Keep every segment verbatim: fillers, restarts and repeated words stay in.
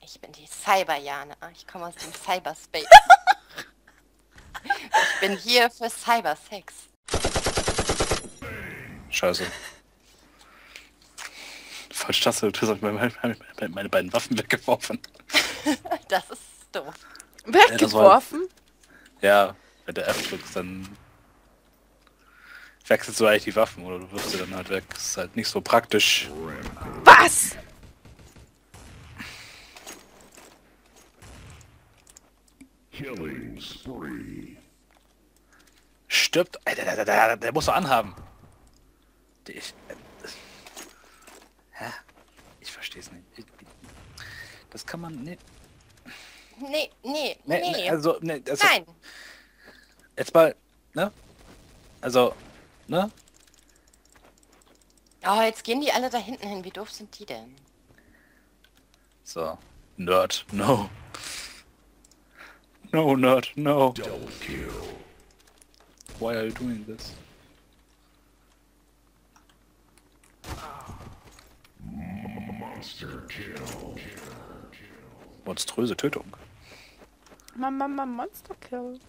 Ich bin die Cyberjane. Ich komme aus dem Cyberspace. Ich bin hier für Cybersex. Scheiße. Falsch Taste, du hast meine, meine, meine beiden Waffen weggeworfen. Das ist doof. Weggeworfen? Ja, wenn du F drückst, dann wechselst du eigentlich die Waffen oder du wirfst sie dann halt weg. Das ist halt nicht so praktisch. Was? Killing spree. Stirbt. Alter, der, der, der, der muss doch anhaben. Ich, äh, hä? Ich versteh's nicht. Ich, das kann man nicht. Nee, nee, Nee, nee. nee also, nee, also, Nein. Jetzt mal, ne? Also, ne? Oh, jetzt gehen die alle da hinten hin. Wie doof sind die denn? So. Nerd, no. No, Nerd, no. Double kill. Why are you doing this? Monster kill. Monströse Tötung. Mama, Mama, Monster Kill.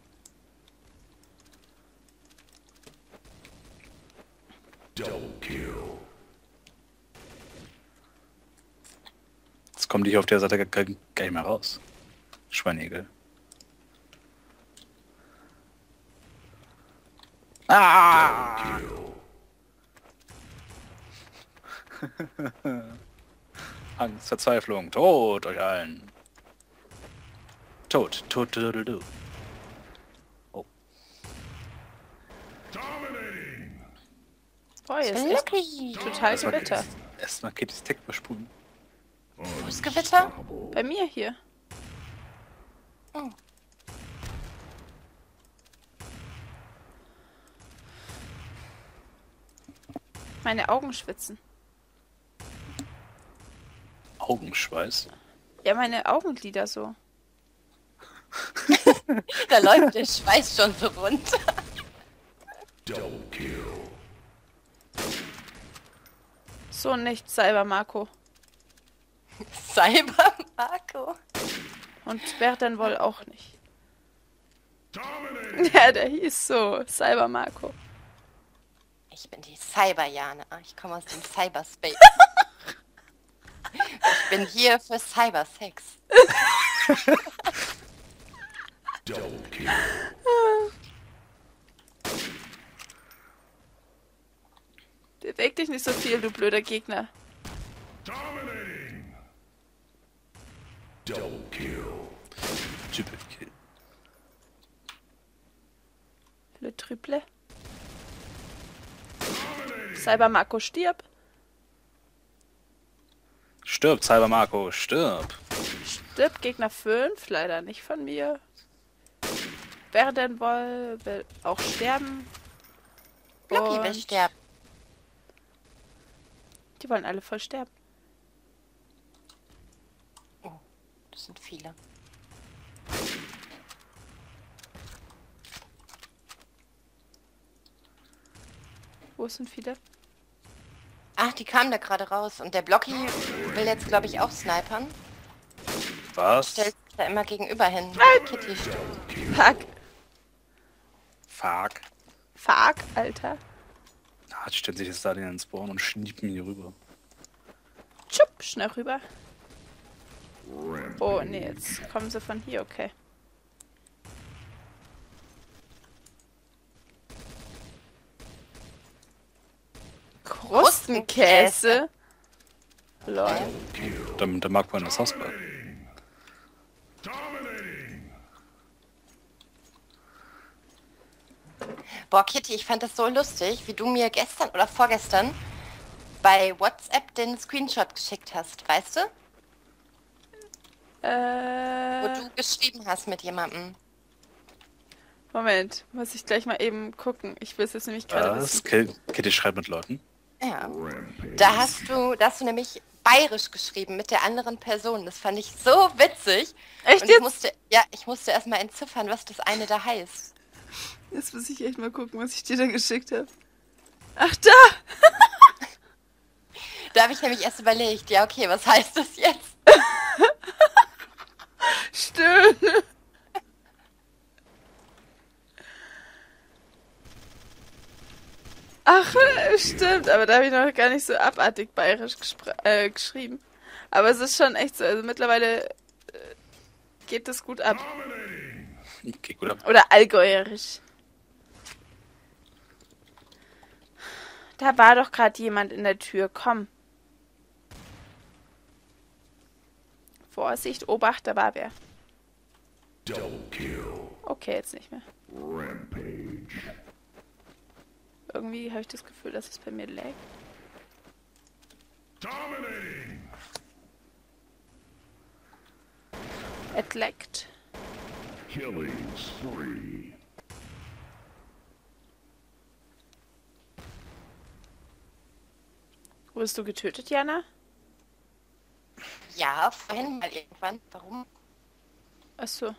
Double kill. Jetzt kommen die hier auf der Seite gar, gar gar nicht mehr raus. Schweinigel. Ah! Angst, Verzweiflung, Tod euch allen. Tod, Tod, Tod, Tod, Tod. Oh. Dominating. Boah, jetzt ist echt Lucky. total Erstmal Gewitter. Kitties- Erstmal Kittys Tech besprühen. Wo ist Gewitter? Bei mir hier. Oh. Meine Augen schwitzen. Augenschweiß. Ja, meine Augenlider so. Da läuft der Schweiß schon so runter. Double kill. So nicht, Cyber Marco. Cyber Marco. Und wer denn wohl auch nicht. Dominating. Ja, der hieß so, Cyber Marco. Ich bin die Cyberjane. Ich komme aus dem Cyberspace. Ich bin hier für Cybersex. Double kill. Beweg dich nicht so viel, du blöder Gegner. Dominating. Double kill. Triple Kill. Le Triple. Cyber Marco stirb. Stirb, Cyber Marco, stirb. Stirb Gegner fünf, leider nicht von mir. Wer denn wohl will auch sterben? Lucky will Und sterben. die wollen alle voll sterben. Oh, das sind viele. Wo sind viele? Ach, die kamen da gerade raus. Und der Blocky will jetzt, glaube ich, auch snipern. Was? Stellt sich da immer gegenüber hin. Kitty stirbt. Fuck. Fuck. Fuck, Alter. Ah, jetzt stellen sich jetzt da in den Spawn und schniepen hier rüber. Tschupp, schnell rüber. Oh, nee, jetzt kommen sie von hier, okay. Krustenkäse? Lol. Dann, dann mag man das Haus bei. Dominating. Boah, Kitty, ich fand das so lustig, wie du mir gestern oder vorgestern bei WhatsApp den Screenshot geschickt hast, weißt du? Wo Äh, du geschrieben hast mit jemandem. Moment, muss ich gleich mal eben gucken. Ich will es jetzt nämlich gerade Was? wissen. Kill- Kitty schreibt mit Leuten. Ja. Da hast du, da hast du nämlich bayerisch geschrieben mit der anderen Person. Das fand ich so witzig. Echt Und ich jetzt? musste, ja, ich musste erstmal entziffern, was das eine da heißt. Jetzt muss ich echt mal gucken, was ich dir da geschickt habe. Ach, da! Da habe ich nämlich erst überlegt, ja okay, was heißt das jetzt? Stimmt, aber da habe ich noch gar nicht so abartig bayerisch äh, geschrieben. Aber es ist schon echt so, also mittlerweile äh, geht das gut ab. Okay, gut ab. Oder allgäuerisch. Da war doch gerade jemand in der Tür, komm. Vorsicht, Obacht, da war wer. Double kill. Okay, jetzt nicht mehr. Rampage. Irgendwie habe ich das Gefühl, dass es bei mir lag. Dominating. Es laggt. Killing spree. Wurdest du getötet, Jana? Ja, vorhin mal irgendwann. Warum? Achso.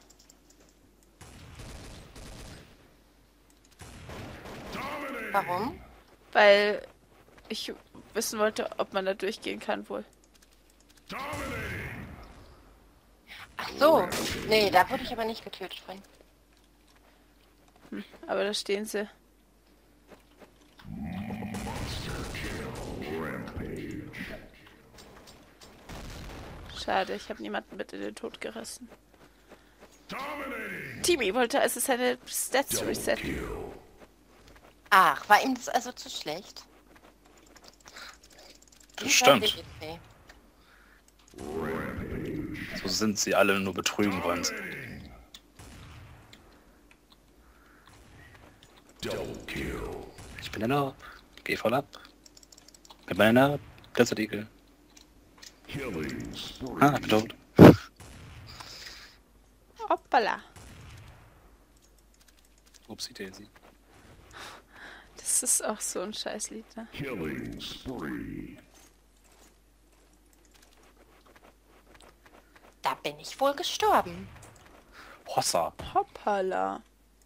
Warum? Weil ich wissen wollte, ob man da durchgehen kann wohl. Ach so. Nee, da wurde ich aber nicht getötet vorhin. Hm, aber da stehen sie. Schade, ich habe niemanden mit in den Tod gerissen. Timmy wollte also seine Stats resetten. Ach, war ihm das also zu schlecht? Bestimmt. Nee. So sind sie alle, nur betrügen wollen sie. Double kill. Ich bin einer. Geh voll ab. Bin bei einer. Desert Eagle. Killing spree. Ah, ich bin tot. Hoppala. Upsi Daisy. Das ist auch so ein Scheißlied, ne? Killing spree. Da bin ich wohl gestorben. Hossa. Hoppala.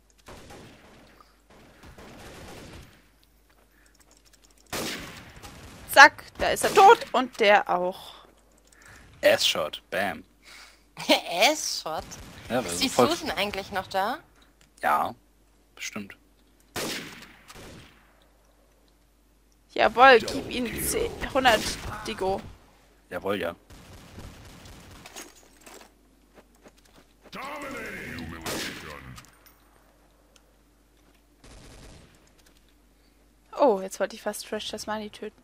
Zack, da ist er tot und der auch. Ass-Shot. Bam. Ass-Shot. Ja, Ist das die ist voll... Susan eigentlich noch da? Ja, bestimmt. Jawohl, gib ihm zehn, hundert Digo. Jawohl, ja. Dominating. Humiliation. Oh, jetzt wollte ich fast Trash Tasmani töten.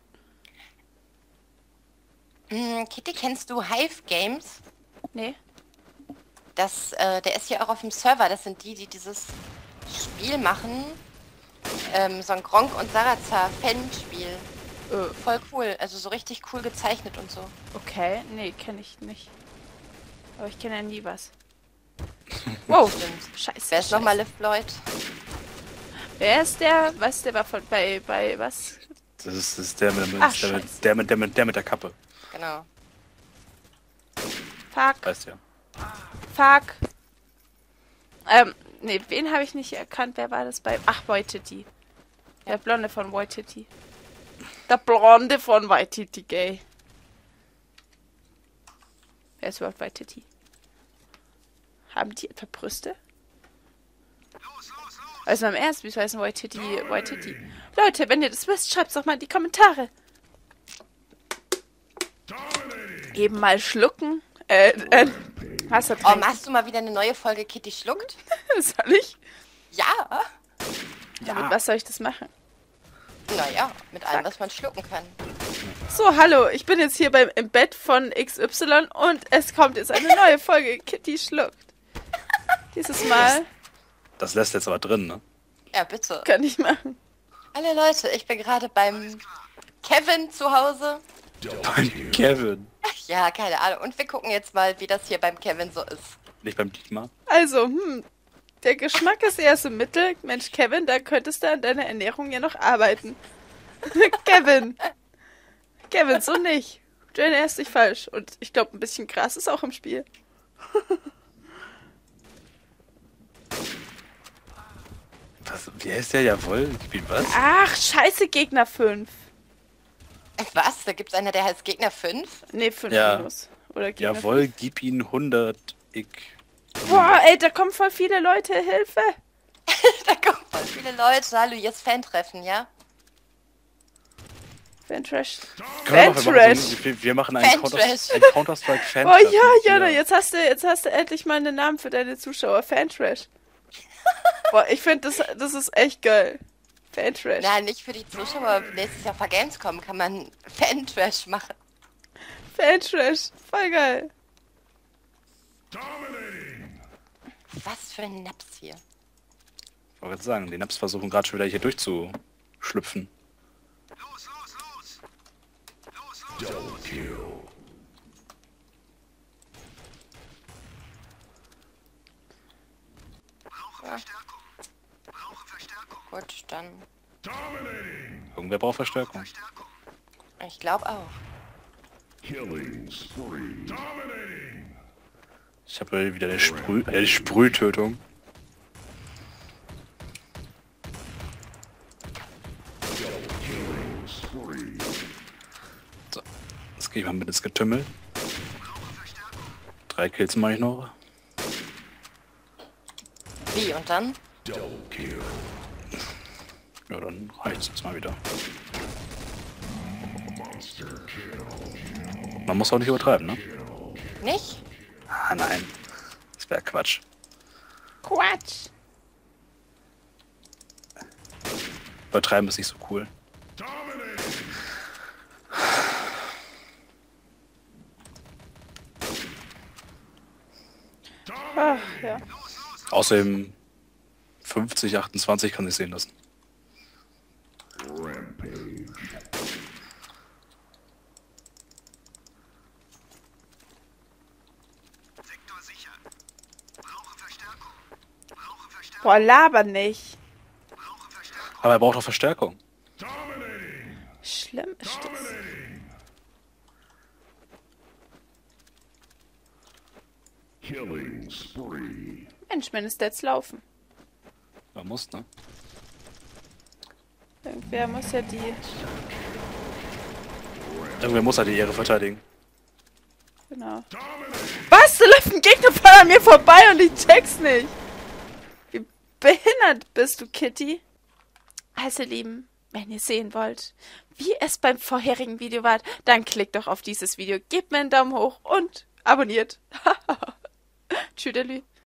Hm, Kitty, kennst du Hive Games? Nee. Das, äh, der ist ja auch auf dem Server. Das sind die, die dieses Spiel machen. Ähm, so ein Gronk und Sarazar Fan-Spiel. Äh, Voll cool. Also so richtig cool gezeichnet und so. okay, nee, kenne ich nicht. Aber ich kenne ja nie was. Wow, Stimmt. scheiße. Wer ist scheiße. nochmal Liv Lloyd? Wer ist der? Was, der war von bei, bei was? Das ist, das ist der, mit, Ach, der, scheiße. mit, der, mit, der, mit, der mit der Kappe. Genau. Fuck, Weißt ja. fuck. Ähm, nee, wen habe ich nicht erkannt? Wer war das bei? Ach, Waititi. Der Blonde von Waititi. Der Blonde von Waititi, gay. Wer ist überhaupt Waititi? Haben die etwa Brüste? Also im Ernst, wie heißt Waititi? Waititi. Leute, wenn ihr das wisst, schreibt's doch mal in die Kommentare. Eben mal schlucken. Äh, äh, Wasser Oh, trinken. machst du mal wieder eine neue Folge Kitty schluckt? Soll ich? Ja. Ja. Mit was soll ich das machen? Naja, mit allem, Zack. was man schlucken kann. So, hallo, ich bin jetzt hier beim, im Bett von X Y und es kommt jetzt eine neue Folge Kitty schluckt. Dieses Mal Das lässt jetzt aber drin, ne? Ja, bitte. kann ich machen. Hallo Leute, ich bin gerade beim Kevin zu Hause. Beim Kevin. Ja, keine Ahnung. Und wir gucken jetzt mal, wie das hier beim Kevin so ist. Nicht beim Dietmar. Also, hm, der Geschmack ist eher so mittel. Mensch, Kevin, da könntest du an deiner Ernährung ja noch arbeiten. Kevin. Kevin, so nicht. Du ernährst dich falsch. Und ich glaube, ein bisschen Gras ist auch im Spiel. Was, wie heißt der? Jawohl. Gib ihm was? Ach, scheiße, Gegner fünf. Was? Da gibt's einer, der heißt Gegner fünf? Nee, fünf Ja. minus. Oder Gegner Jawohl, gib ihm hundert Ick. fünf. Boah, ey, da kommen voll viele Leute. Hilfe. Da kommen voll viele Leute. Hallo, hier ist Fan-Treffen, ja? Fan-Trash. Können wir, machen Fan-Trash. so, wir, wir machen einen Fan-Trash. Counter- einen Counter-Strike Fan. Oh ja, Jana, jetzt hast du, jetzt hast du endlich mal einen Namen für deine Zuschauer. Fan-Trash. Boah, ich finde, das, das ist echt geil. Fan-Trash. Nein, nicht für die Zuschauer. Nächstes Jahr auf Gamescom kann man Fan-Trash machen. Fan-Trash. Voll geil. Was für ein Naps hier. Ich wollte gerade sagen, die Naps versuchen gerade schon wieder hier durchzuschlüpfen. Double kill. Ja. Gut, dann. Irgendwer braucht Verstärkung. Ich glaube auch. Killing spree. Ich habe wieder die, Sprüh äh, die Sprühtötung. Killing spree. So, jetzt gehe ich mal mit ins Getümmel. Drei Kills mache ich noch. Wie, und dann? Double kill. Ja, dann reicht es jetzt mal wieder. Monster kill. Man muss auch nicht übertreiben, ne? Nicht? Ah, nein. Das wäre Quatsch. Quatsch. Übertreiben ist nicht so cool. Ach, ja. Außerdem fünfzig, achtundzwanzig kann sich sehen lassen. Rampage. Boah, laber nicht. Aber er braucht doch Verstärkung. Schlimm ist das. Killing spree. Mensch, meine Stats laufen. Man muss, ne? Irgendwer muss ja die... Irgendwer muss halt die Ehre verteidigen. Genau. Was? Da läuft ein Gegner voll an mir vorbei und ich check's nicht. Wie behindert bist du, Kitty? Also, Lieben, wenn ihr sehen wollt, wie es beim vorherigen Video war, dann klickt doch auf dieses Video, gebt mir einen Daumen hoch und abonniert. Tschüdelü.